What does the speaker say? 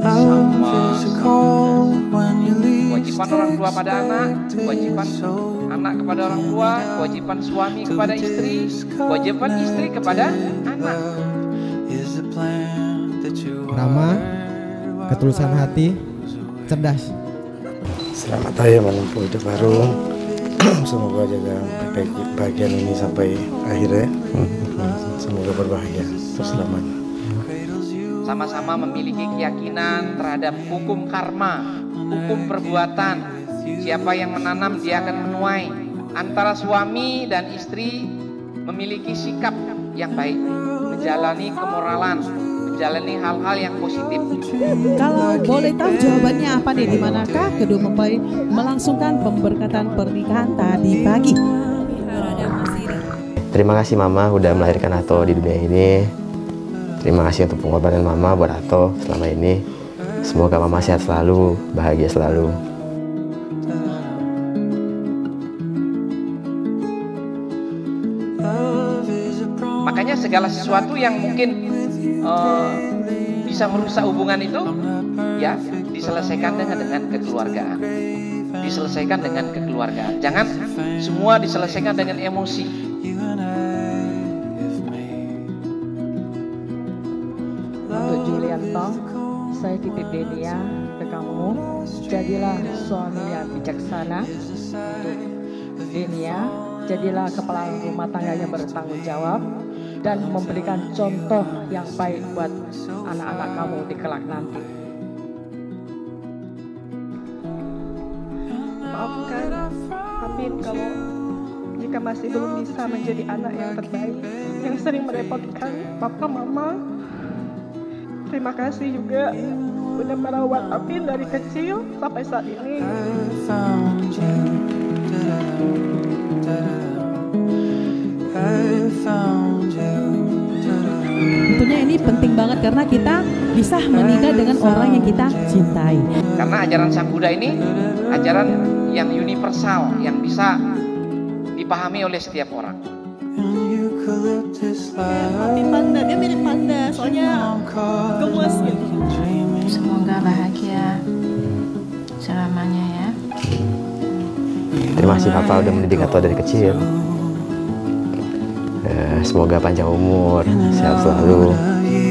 kewajiban orang tua pada anak, kewajiban anak kepada orang tua, kewajiban suami kepada istri, kewajiban istri kepada anak. Ramah, ketulusan hati, cerdas. Selamat Hari Menempuh Hidup Baru. Semoga jaga bahagian ini sampai akhir ya. Semoga berbahagia terus selamanya. Sama-sama memiliki keyakinan terhadap hukum karma, hukum perbuatan. Siapa yang menanam dia akan menuai. Antara suami dan istri memiliki sikap yang baik, menjalani kemoralan, menjalani hal-hal yang positif. Kalau boleh tahu jawabannya apa nih, di manakah kedua mempelai melangsungkan pemberkatan pernikahan tadi pagi? Terima kasih Mama udah melahirkan Ato di dunia ini. Terima kasih untuk pengorbanan Mama buat Ato selama ini. Semoga Mama sehat selalu, bahagia selalu. Makanya segala sesuatu yang mungkin bisa merusak hubungan itu, ya diselesaikan dengan kekeluargaan. Diselesaikan dengan kekeluargaan. Jangan semua diselesaikan dengan emosi. Untuk Julianto, saya titip Denia ke kamu. Jadilah suami yang bijaksana. Untuk Denia, jadilah kepala rumah tangga yang bertanggung jawab dan memberikan contoh yang baik buat anak-anak kamu di kelak nanti. Maafkan Amin kalau jika masih belum bisa menjadi anak yang terbaik, yang sering merepotkan papa mama. Terima kasih juga udah merawat Amin dari kecil sampai saat ini. Tentunya ini penting banget karena kita bisa menikah dengan orang yang kita cintai. Karena ajaran Sang Buddha ini ajaran yang universal, yang bisa dipahami oleh setiap orang. Amin panda, dia mirip panda, soalnya gemes gitu. Semoga bahagia selamanya ya. Terima kasih Papa udah mendidik Ato dari kecil. Semoga panjang umur, sehat selalu.